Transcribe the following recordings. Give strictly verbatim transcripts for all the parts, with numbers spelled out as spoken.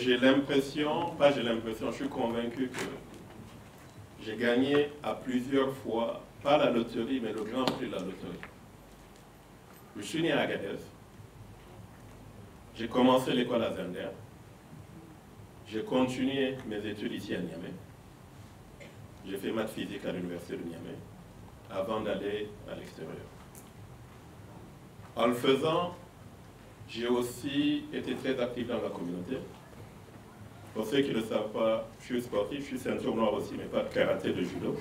j'ai l'impression, pas j'ai l'impression, je suis convaincu que j'ai gagné à plusieurs fois, pas la loterie, mais le grand prix de la loterie. Je suis né à Agadez. J'ai commencé l'école à Zender. J'ai continué mes études ici à Niamey. J'ai fait maths physique à l'université de Niamey avant d'aller à l'extérieur. En le faisant, j'ai aussi été très actif dans la communauté. Pour ceux qui ne le savent pas, je suis sportif, je suis ceinture noire aussi, mais pas de karaté, de judo.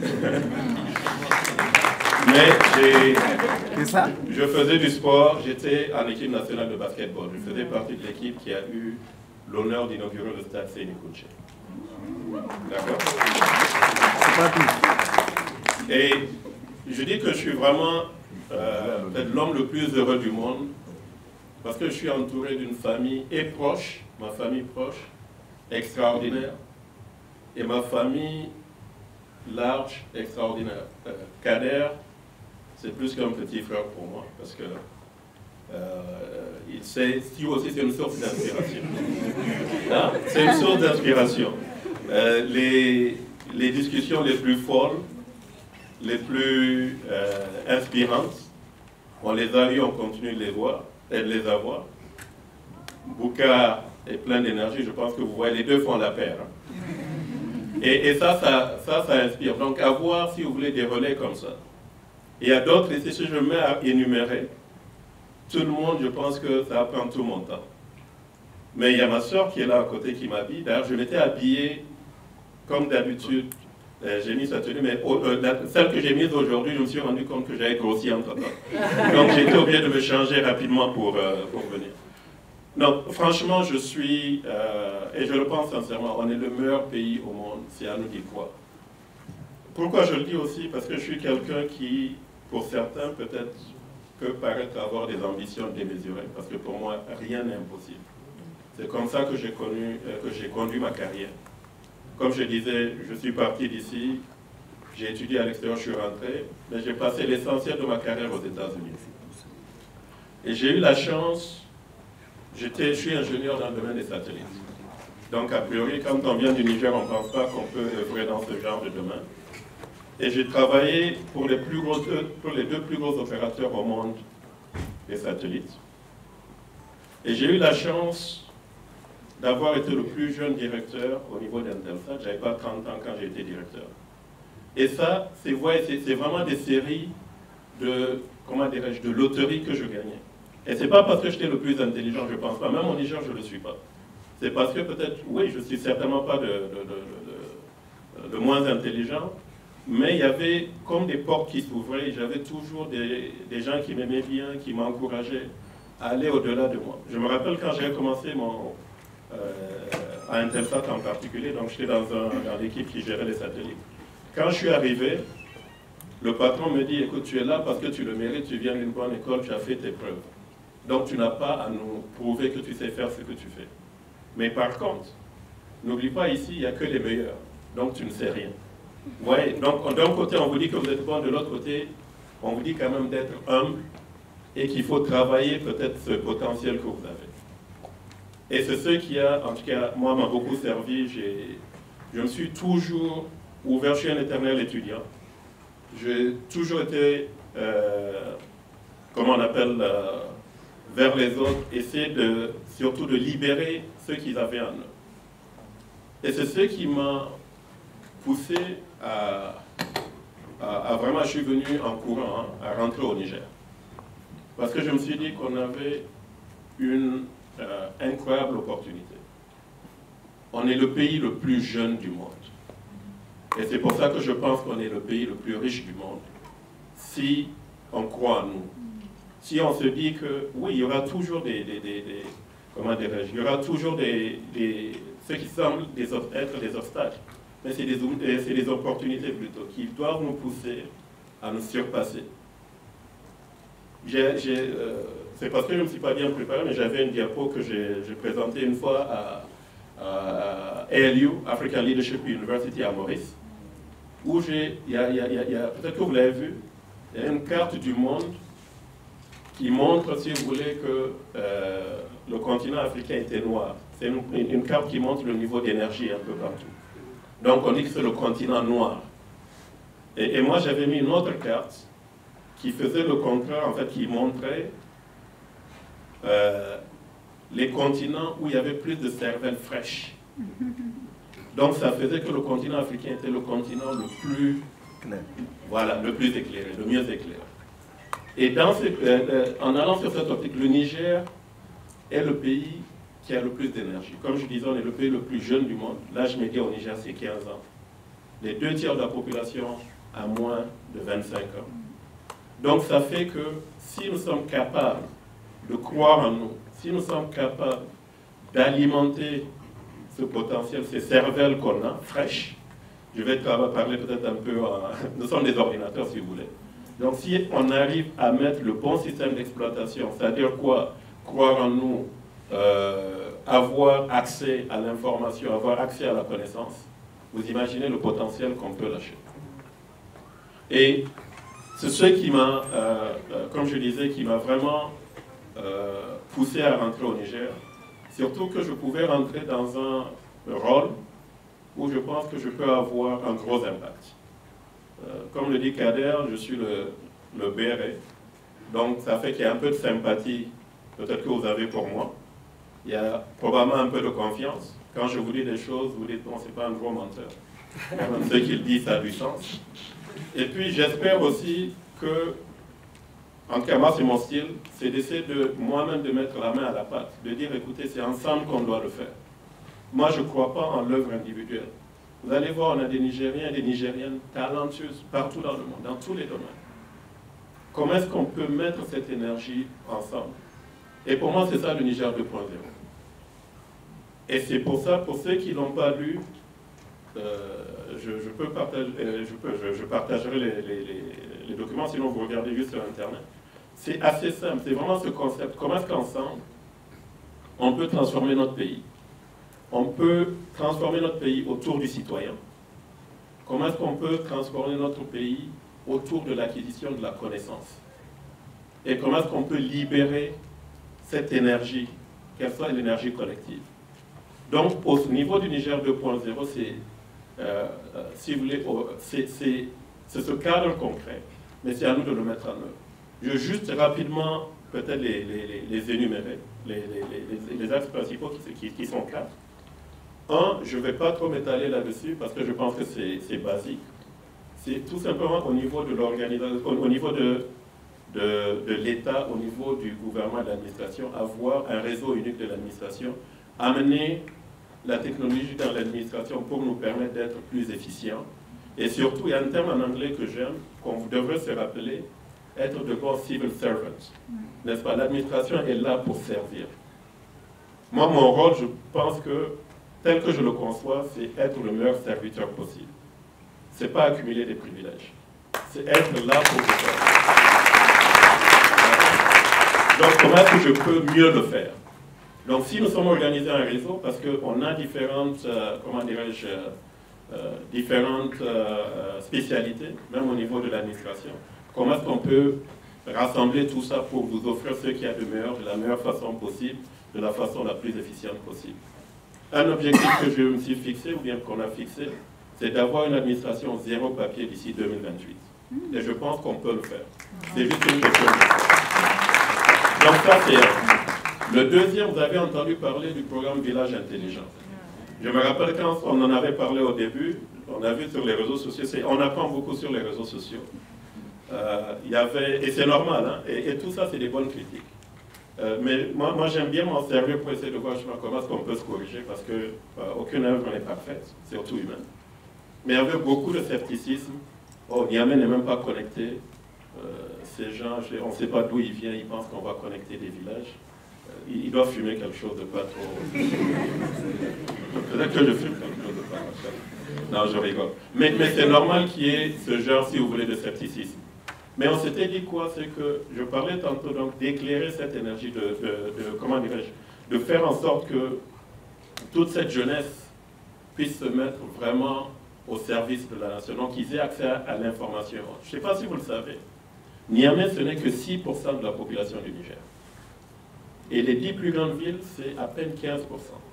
Mais ça je faisais du sport, j'étais en équipe nationale de basketball. Je faisais partie de l'équipe qui a eu l'honneur d'inaugurer le stade Seyni Kouché. D'accord? Et je dis que je suis vraiment euh, peut-être l'homme le plus heureux du monde parce que je suis entouré d'une famille et proche, ma famille proche, extraordinaire, et ma famille large, extraordinaire. Euh, Kader, c'est plus qu'un petit frère pour moi parce que euh, il sait, si aussi c'est une source d'inspiration. Hein? C'est une source d'inspiration. Euh, les, les discussions les plus folles, les plus euh, inspirantes, on les a eues, on continue de les voir et de les avoir. Bouka est plein d'énergie, je pense que vous voyez, les deux font la paire. Hein. Et, et ça, ça, ça, ça inspire. Donc avoir, si vous voulez, des relais comme ça. Et il y a d'autres, et si je me mets à énumérer, tout le monde, je pense que ça prend tout mon temps. Mais il y a ma soeur qui est là à côté qui m'habille. D'ailleurs, je m'étais habillé comme d'habitude. Euh, j'ai mis sa tenue, mais oh, euh, la, celle que j'ai mise aujourd'hui, je me suis rendu compte que j'avais grossi entre-temps. Donc j'ai été obligé de me changer rapidement pour, euh, pour venir. Non, franchement, je suis, euh, et je le pense sincèrement, on est le meilleur pays au monde, c'est à nous d'y croire. Pourquoi je le dis aussi? Parce que je suis quelqu'un qui, pour certains, peut-être, peut paraître avoir des ambitions démesurées, parce que pour moi, rien n'est impossible. C'est comme ça que j'ai connu, euh, que j'ai conduit ma carrière. Comme je disais, je suis parti d'ici, j'ai étudié à l'extérieur, je suis rentré, mais j'ai passé l'essentiel de ma carrière aux États-Unis. Et j'ai eu la chance, je suis ingénieur dans le domaine des satellites. Donc a priori, quand on vient du Niger, on ne pense pas qu'on peut œuvrer dans ce genre de domaine. Et j'ai travaillé pour les, plus gros, pour les deux plus gros opérateurs au monde des satellites. Et j'ai eu la chance d'avoir été le plus jeune directeur au niveau d'Intelsat. Je n'avais pas trente ans quand j'ai été directeur. Et ça, c'est vraiment des séries de, comment dirais-je, de loteries que je gagnais. Et ce n'est pas parce que j'étais le plus intelligent, je ne pense pas. Même au Niger, je ne le suis pas. C'est parce que peut-être, oui, je ne suis certainement pas de, de, de, de, de moins intelligent, mais il y avait comme des portes qui s'ouvraient. J'avais toujours des, des gens qui m'aimaient bien, qui m'encourageaient à aller au-delà de moi. Je me rappelle quand j'avais commencé mon... Euh, à Intelsat en particulier, donc j'étais dans, un, dans l'équipe qui gérait les satellites. Quand je suis arrivé, le patron me dit, écoute, tu es là parce que tu le mérites, tu viens d'une bonne école, tu as fait tes preuves. Donc tu n'as pas à nous prouver que tu sais faire ce que tu fais. Mais par contre, n'oublie pas ici, il n'y a que les meilleurs, donc tu ne sais rien. Ouais, donc d'un côté, on vous dit que vous êtes bon, de l'autre côté, on vous dit quand même d'être humble et qu'il faut travailler peut-être ce potentiel que vous avez. Et c'est ce qui a, en tout cas, moi, m'a beaucoup servi. Je me suis toujours ouvert, je suis un éternel étudiant. J'ai toujours été, euh, comment on appelle, euh, vers les autres, essayer de, surtout de libérer ceux qu'ils avaient en eux. Et c'est ce qui m'a poussé à, à, à vraiment, je suis venu en courant, hein, à rentrer au Niger. Parce que je me suis dit qu'on avait une Euh, incroyable opportunité. On est le pays le plus jeune du monde. Et c'est pour ça que je pense qu'on est le pays le plus riche du monde. Si on croit en nous. Si on se dit que, oui, il y aura toujours des... des, des, des comment dirais-je, il y aura toujours des, des... ce qui semble des, être des obstacles. Mais c'est des, c'est des opportunités plutôt qui doivent nous pousser à nous surpasser. J'ai... Euh, C'est parce que je ne me suis pas bien préparé, mais j'avais une diapo que j'ai présentée une fois à, à A L U, African Leadership University à Maurice, où j'ai, il y a, il y a, il y a peut-être que vous l'avez vu, il y a une carte du monde qui montre, si vous voulez, que euh, le continent africain était noir. C'est une, une carte qui montre le niveau d'énergie un peu partout. Donc on dit que c'est le continent noir. Et, et moi j'avais mis une autre carte qui faisait le contraire, en fait, qui montrait euh, les continents où il y avait plus de cervelles fraîches. Donc ça faisait que le continent africain était le continent le plus, voilà, le plus éclairé, le mieux éclairé. Et dans ce, euh, euh, en allant sur cette optique, le Niger est le pays qui a le plus d'énergie. Comme je disais, on est le pays le plus jeune du monde. L'âge médian au Niger, c'est quinze ans. Les deux tiers de la population a moins de vingt-cinq ans. Donc ça fait que si nous sommes capables de croire en nous, si nous sommes capables d'alimenter ce potentiel, ces cervelles qu'on a, fraîches, je vais parler peut-être un peu, en, nous sommes des ordinateurs si vous voulez. Donc si on arrive à mettre le bon système d'exploitation, c'est-à-dire quoi? Croire en nous, euh, avoir accès à l'information, avoir accès à la connaissance, vous imaginez le potentiel qu'on peut lâcher. Et c'est ce qui m'a, euh, euh, comme je disais, qui m'a vraiment euh, poussé à rentrer au Niger. Surtout que je pouvais rentrer dans un rôle où je pense que je peux avoir un gros impact. Euh, comme le dit Kader, je suis le, le béret. Donc ça fait qu'il y a un peu de sympathie, peut-être que vous avez pour moi. Il y a probablement un peu de confiance. Quand je vous dis des choses, vous dites, bon, c'est pas un gros menteur. Même ce qu'il dit, ça a du sens. Et puis j'espère aussi que, en tout cas moi c'est mon style, c'est d'essayer de moi-même de mettre la main à la pâte, de dire écoutez c'est ensemble qu'on doit le faire. Moi je ne crois pas en l'œuvre individuelle. Vous allez voir, on a des Nigériens et des Nigériennes talentueuses partout dans le monde, dans tous les domaines. Comment est-ce qu'on peut mettre cette énergie ensemble? Et pour moi c'est ça le Niger deux point zéro. Et c'est pour ça, pour ceux qui ne l'ont pas lu, Euh, je, je, peux partager, euh, je, peux, je, je partagerai les, les, les, les documents, sinon vous regardez juste sur Internet. C'est assez simple, c'est vraiment ce concept. Comment est-ce qu'ensemble, on peut transformer notre pays? On peut transformer notre pays autour du citoyen. Comment est-ce qu'on peut transformer notre pays autour de l'acquisition de la connaissance? Et comment est-ce qu'on peut libérer cette énergie, qu'elle soit l'énergie collective? Donc, au niveau du Niger deux point zéro, c'est... Euh, euh, si vous voulez, oh, c'est ce cadre concret, mais c'est à nous de le mettre en œuvre. Je vais juste rapidement, peut-être les, les, les énumérer, les, les, les, les axes principaux qui, qui, qui sont quatre. Un, je ne vais pas trop m'étaler là-dessus parce que je pense que c'est basique. C'est tout simplement au niveau de l'organisation, au, au niveau de, de, de l'État, au niveau du gouvernement et de l'administration, avoir un réseau unique de l'administration, amener la technologie dans l'administration pour nous permettre d'être plus efficients. Et surtout, il y a un terme en anglais que j'aime, qu'on devrait se rappeler, être de bons civil servants. N'est-ce pas? L'administration est là pour servir. Moi, mon rôle, je pense que, tel que je le conçois, c'est être le meilleur serviteur possible. Ce n'est pas accumuler des privilèges. C'est être là pour vous servir. Donc, comment est-ce que je peux mieux le faire? Donc si nous sommes organisés en réseau, parce qu'on a différentes, euh, comment dirais-je, euh, différentes euh, spécialités, même au niveau de l'administration, comment est-ce qu'on peut rassembler tout ça pour vous offrir ce qu'il y a de meilleur, de la meilleure façon possible, de la façon la plus efficiente possible. Un objectif que je me suis fixé, ou bien qu'on a fixé, c'est d'avoir une administration zéro papier d'ici deux mille vingt-huit. Et je pense qu'on peut le faire. C'est juste une question de ça. Donc ça, c'est... Le deuxième, vous avez entendu parler du programme Village Intelligent. Je me rappelle quand on en avait parlé au début, on a vu sur les réseaux sociaux, on apprend beaucoup sur les réseaux sociaux. Euh, il y avait, et c'est normal, hein, et, et tout ça c'est des bonnes critiques. Euh, mais moi, moi j'aime bien m'en servir pour essayer de voir comment est-ce qu'on peut se corriger, parce que euh, aucune œuvre n'est parfaite, surtout humaine. Mais il y avait beaucoup de scepticisme. Oh, Niamey n'est même pas connecté. Euh, ces gens, on ne sait pas d'où ils viennent, ils pensent qu'on va connecter des villages. Il doit fumer quelque chose de pas trop... Peut-être que je fume quelque chose de pas trop... Non, je rigole. Mais, mais c'est normal qu'il y ait ce genre, si vous voulez, de scepticisme. Mais on s'était dit quoi? C'est que, je parlais tantôt donc d'éclairer cette énergie, de, de, de comment dirais-je, de faire en sorte que toute cette jeunesse puisse se mettre vraiment au service de la nation. Donc ils aient accès à, à l'information. Je ne sais pas si vous le savez. Niamey, ce n'est que six pour cent de la population du Niger. Et les dix plus grandes villes, c'est à peine quinze pour cent.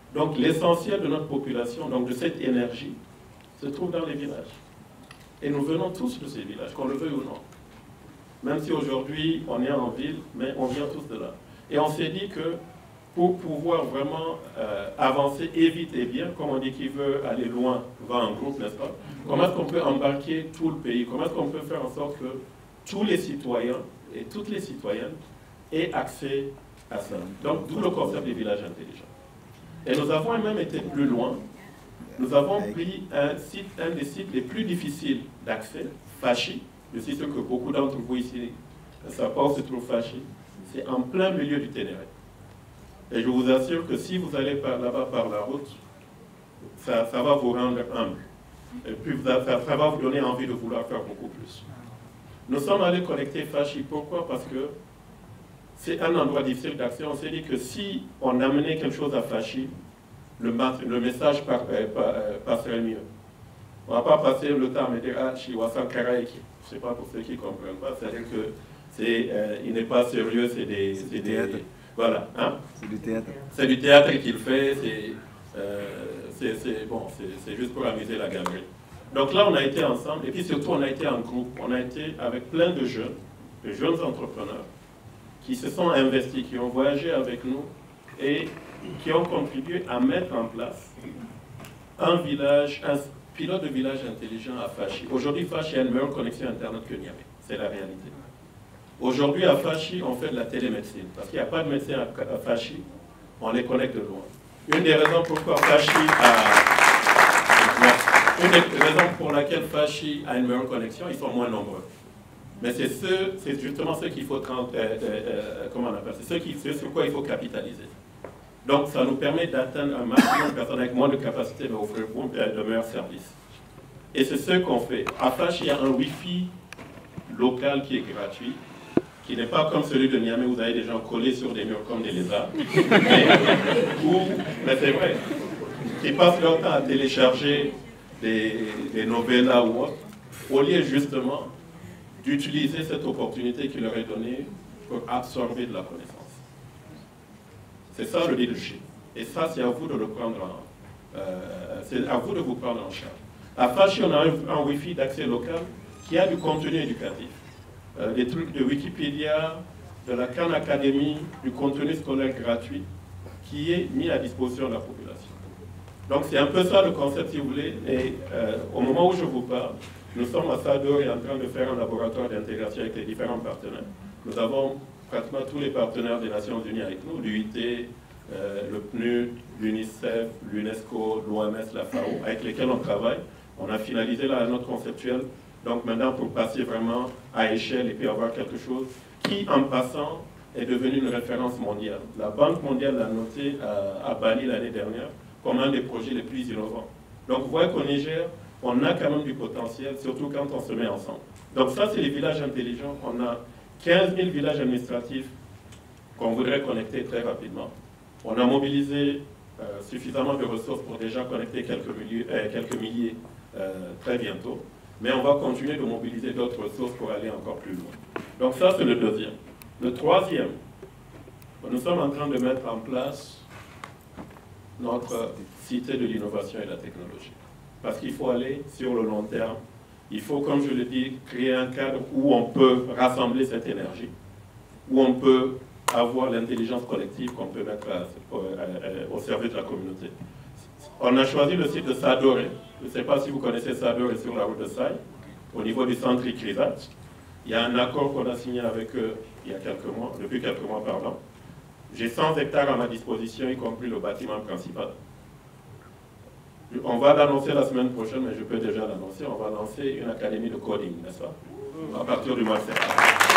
Donc l'essentiel de notre population, donc de cette énergie, se trouve dans les villages. Et nous venons tous de ces villages, qu'on le veuille ou non. Même si aujourd'hui on est en ville, mais on vient tous de là. Et on s'est dit que pour pouvoir vraiment euh, avancer et vite et bien, comme on dit qui veut aller loin va en groupe, n'est-ce pas? Comment est-ce qu'on peut embarquer tout le pays? Comment est-ce qu'on peut faire en sorte que tous les citoyens et toutes les citoyennes aient accès à ça? Donc d'où le concept des villages intelligents. Et nous avons même été plus loin. Nous avons pris un, site, un des sites les plus difficiles d'accès, Fachi. Je suis sûr que beaucoup d'entre vous ici, sa porte se trouve Fachi. C'est en plein milieu du Ténéré. Et je vous assure que si vous allez par là-bas par la route, ça, ça va vous rendre humble. Et puis ça, ça va vous donner envie de vouloir faire beaucoup plus. Nous sommes allés connecter Fachi. Pourquoi? Parce que c'est un endroit difficile d'accès. On s'est dit que si on amenait quelque chose à Fachi, le, le message par, euh, par, euh, passerait mieux. On ne va pas passer le temps à me dire « Ah, Chiwasan Karaiki ». Je ne sais pas pour ceux qui ne comprennent pas. C'est-à-dire que c'est, euh, il n'est pas sérieux, c'est des... C'est des voilà. Hein? C'est du théâtre. C'est du théâtre qu'il fait. C'est euh, bon, juste pour amuser la galerie. Donc là, on a été ensemble. Et puis surtout, on a été en groupe. On a été avec plein de jeunes, de jeunes entrepreneurs, qui se sont investis, qui ont voyagé avec nous et qui ont contribué à mettre en place un village, un pilote de village intelligent à Fachi. Aujourd'hui, Fachi a une meilleure connexion Internet que Niamey. C'est la réalité. Aujourd'hui, à Fachi, on fait de la télémédecine. Parce qu'il n'y a pas de médecin à Fachi, on les connecte de loin. Une des raisons pourquoi Fachi a... Une des raisons pour laquelle Fachi a une meilleure connexion, ils sont moins nombreux. Mais c'est ce, c'est justement ce qu'il faut, euh, euh, comment on appelle, c'est ce, qui, ce sur quoi il faut capitaliser. Donc ça nous permet d'atteindre un maximum de personnes avec moins de capacité de offrir de meilleurs services. Et c'est ce qu'on fait. À Fachi, il y a un Wi-Fi local qui est gratuit, qui n'est pas comme celui de Niamey où vous avez des gens collés sur des murs comme des lézards. mais, où, mais c'est vrai, qui passent leur temps à télécharger des, des novellas ou autres, au lieu justement d'utiliser cette opportunité qui leur est donnée pour absorber de la connaissance. C'est ça le leadership. Et ça, c'est à vous de le prendre en... Euh, c'est à vous de vous prendre en charge. À Fachi, on a un, un Wi-Fi d'accès local qui a du contenu éducatif. Euh, des trucs de Wikipédia, de la Khan Academy, du contenu scolaire gratuit qui est mis à disposition de la population. Donc c'est un peu ça le concept si vous voulez. Et euh, au moment où je vous parle, nous sommes à Sador et en train de faire un laboratoire d'intégration avec les différents partenaires. Nous avons pratiquement tous les partenaires des Nations Unies avec nous, l'U I T, euh, le P N U D, l'UNICEF, l'UNESCO, l'O M S, la F A O, avec lesquels on travaille. On a finalisé la note conceptuelle. Donc maintenant, pour passer vraiment à échelle et puis avoir quelque chose qui, en passant, est devenu une référence mondiale. La Banque mondiale l'a noté à, à Bali l'année dernière comme un des projets les plus innovants. Donc vous voyez qu'au Niger, on a quand même du potentiel, surtout quand on se met ensemble. Donc ça, c'est les villages intelligents. On a quinze mille villages administratifs qu'on voudrait connecter très rapidement. On a mobilisé euh, suffisamment de ressources pour déjà connecter quelques milliers, euh, quelques milliers euh, très bientôt. Mais on va continuer de mobiliser d'autres ressources pour aller encore plus loin. Donc ça, c'est le deuxième. Le troisième, nous sommes en train de mettre en place notre cité de l'innovation et de la technologie. Parce qu'il faut aller sur le long terme. Il faut, comme je le dis, créer un cadre où on peut rassembler cette énergie, où on peut avoir l'intelligence collective qu'on peut mettre à, à, à, au service de la communauté. On a choisi le site de Sadoré. Je ne sais pas si vous connaissez Sadoré sur la route de Saï, au niveau du centre Ikrizat. Il y a un accord qu'on a signé avec eux il y a quelques mois, depuis quelques mois, pardon. J'ai cent hectares à ma disposition, y compris le bâtiment principal. On va l'annoncer la semaine prochaine, mais je peux déjà l'annoncer. On va lancer une académie de coding, n'est-ce pas? À partir du mois de septembre.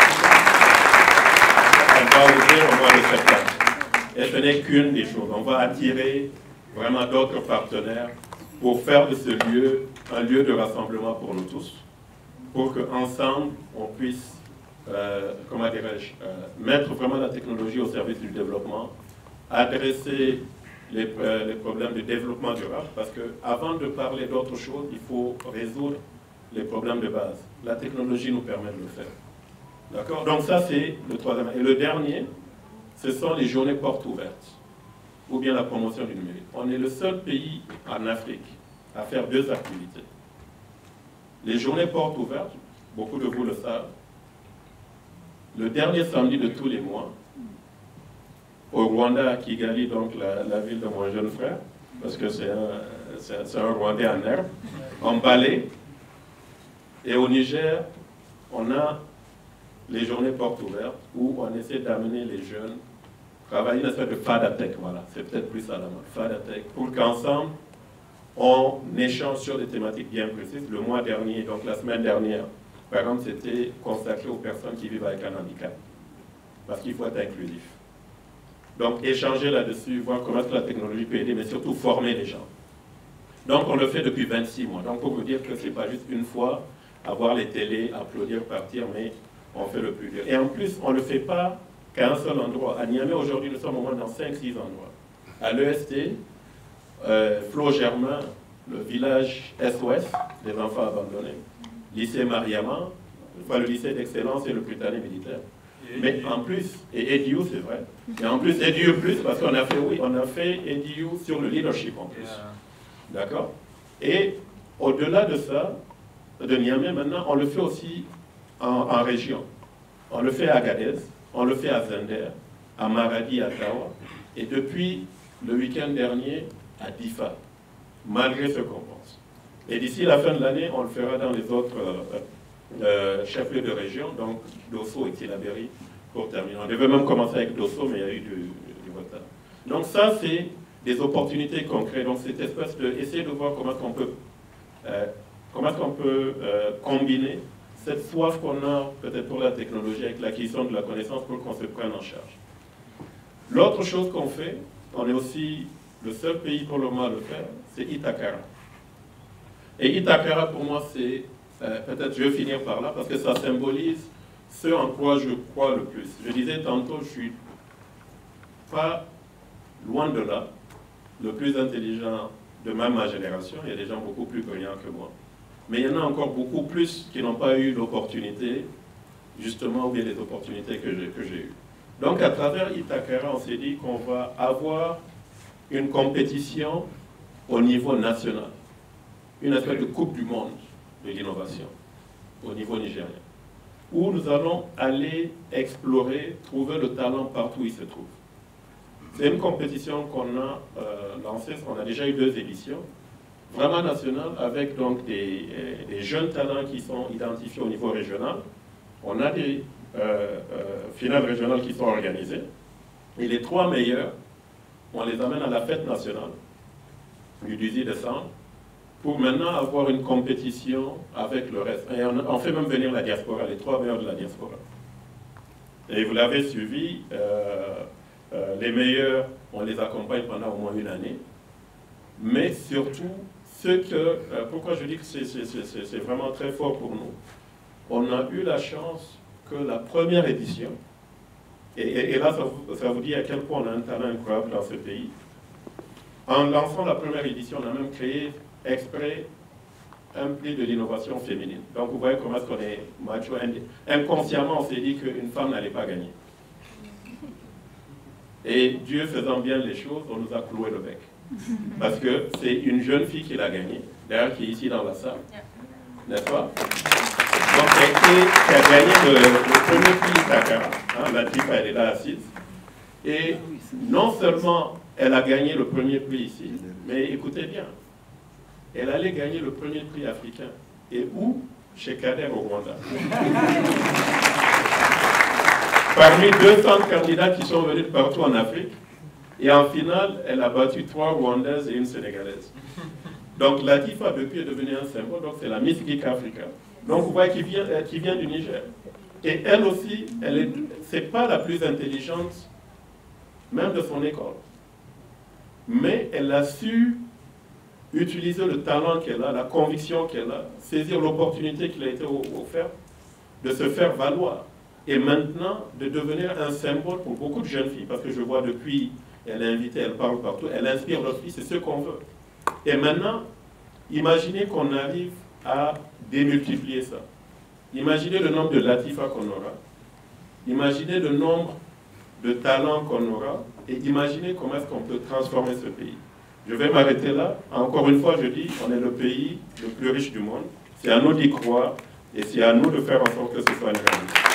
On va ouvrir au mois de septembre. Et ce n'est qu'une des choses. On va attirer vraiment d'autres partenaires pour faire de ce lieu un lieu de rassemblement pour nous tous, pour qu'ensemble, on puisse, euh, comment dirais-je, euh, mettre vraiment la technologie au service du développement, adresser les, euh, les problèmes de développement durable, parce qu'avant de parler d'autre chose, il faut résoudre les problèmes de base. La technologie nous permet de le faire. D'accord? Donc ça, c'est le troisième. Et le dernier, ce sont les journées portes ouvertes. ou bien la promotion du numérique. On est le seul pays en Afrique à faire deux activités. Les journées portes ouvertes, beaucoup de vous le savent, le dernier samedi de tous les mois, au Rwanda, à Kigali, donc la, la ville de mon jeune frère, parce que c'est un, un Rwandais en herbe, en balai. Et au Niger, on a les journées portes ouvertes, où on essaie d'amener les jeunes travailler une espèce de FADATEC, voilà, c'est peut-être plus à la mode, FADATEC, pour qu'ensemble, on échange sur des thématiques bien précises. Le mois dernier, donc la semaine dernière, par exemple, c'était consacré aux personnes qui vivent avec un handicap, parce qu'il faut être inclusif. Donc, échanger là-dessus, voir comment la technologie peut aider, mais surtout former les gens. Donc, on le fait depuis vingt-six mois. Donc, pour vous dire que ce n'est pas juste une fois, avoir les télés, applaudir, partir, mais on fait le plus dur. Et en plus, on ne le fait pas qu'à un seul endroit. À Niamey, aujourd'hui, nous sommes au moins dans cinq six endroits. À l'E S T, euh, Flo Germain, le village S O S, des enfants abandonnés, lycée Mariama, enfin, le lycée d'excellence et le Britannique militaire. Mais en plus, et E D U, c'est vrai, et en plus, E D U plus, parce qu'on a fait, oui, on a fait E D U sur le leadership en plus. D'accord? Et au-delà de ça, de Niamey, maintenant, on le fait aussi en, en région. On le fait à Agadez, on le fait à Zender, à Maradi, à Tawa, et depuis le week-end dernier, à Difa, malgré ce qu'on pense. Et d'ici la fin de l'année, on le fera dans les autres euh, euh, chefs-lieux de région, donc Dosso et Tilaberi, pour terminer. On devait même commencer avec Dosso, mais il y a eu du, du retard. Donc ça, c'est des opportunités concrètes. Donc cette espèce de... essayer de voir comment on peut, euh, comment on peut euh, combiner cette soif qu'on a peut-être pour la technologie avec l'acquisition de la connaissance pour qu'on se prenne en charge. L'autre chose qu'on fait, on est aussi le seul pays pour le moment à le faire, c'est Itakara. Et Itakara, pour moi, c'est, euh, peut-être je vais finir par là, parce que ça symbolise ce en quoi je crois le plus. Je disais tantôt, je suis pas loin de là, le plus intelligent de même ma génération. Il y a des gens beaucoup plus brillants que moi. Mais il y en a encore beaucoup plus qui n'ont pas eu l'opportunité, justement, ou bien les opportunités que j'ai que j'ai eues. Donc, à travers Itakara, on s'est dit qu'on va avoir une compétition au niveau national, une espèce de coupe du monde de l'innovation au niveau nigérien, où nous allons aller explorer, trouver le talent partout où il se trouve. C'est une compétition qu'on a euh, lancée, on a déjà eu deux éditions, vraiment nationale, avec donc des, des jeunes talents qui sont identifiés au niveau régional. On a des euh, euh, finales régionales qui sont organisées, et les trois meilleurs, on les amène à la fête nationale du dix-huit décembre, pour maintenant avoir une compétition avec le reste. Et on, on fait même venir la diaspora, les trois meilleurs de la diaspora. Et vous l'avez suivi, euh, euh, les meilleurs, on les accompagne pendant au moins une année. Mais surtout, ce que, euh, pourquoi je dis que c'est vraiment très fort pour nous, on a eu la chance que la première édition, et, et, et là ça vous, ça vous dit à quel point on a un talent incroyable dans ce pays, en lançant la première édition, on a même créé exprès un prix de l'innovation féminine. Donc vous voyez comment est-ce qu'on est macho. Inconsciemment, on s'est dit qu'une femme n'allait pas gagner. Et Dieu faisant bien les choses, on nous a cloué le bec. Parce que c'est une jeune fille qui l'a gagné, d'ailleurs qui est ici dans la salle, n'est-ce pas? Donc qui a gagné le, le premier prix Itakara. Hein, la type, elle est là assise. Et non seulement elle a gagné le premier prix ici, mais écoutez bien, elle allait gagner le premier prix africain. Et où? Chez Kader au Rwanda. Parmi deux cents candidats qui sont venus de partout en Afrique, et en finale, elle a battu trois Rwandaises et une Sénégalaise. Donc Latifa, depuis, est devenue un symbole, donc c'est la Miss Geek Africa. Donc vous voyez qu'il vient, qui vient du Niger. Et elle aussi, elle n'est pas la plus intelligente, même de son école. Mais elle a su utiliser le talent qu'elle a, la conviction qu'elle a, saisir l'opportunité qui lui a été offerte, de se faire valoir. Et maintenant, de devenir un symbole pour beaucoup de jeunes filles, parce que je vois depuis, elle est invitée, elle parle partout, elle inspire leurs filles, c'est ce qu'on veut. Et maintenant, imaginez qu'on arrive à démultiplier ça. Imaginez le nombre de Latifa qu'on aura. Imaginez le nombre de talents qu'on aura et imaginer comment est-ce qu'on peut transformer ce pays. Je vais m'arrêter là. Encore une fois, je dis, on est le pays le plus riche du monde. C'est à nous d'y croire et c'est à nous de faire en sorte que ce soit une réalité.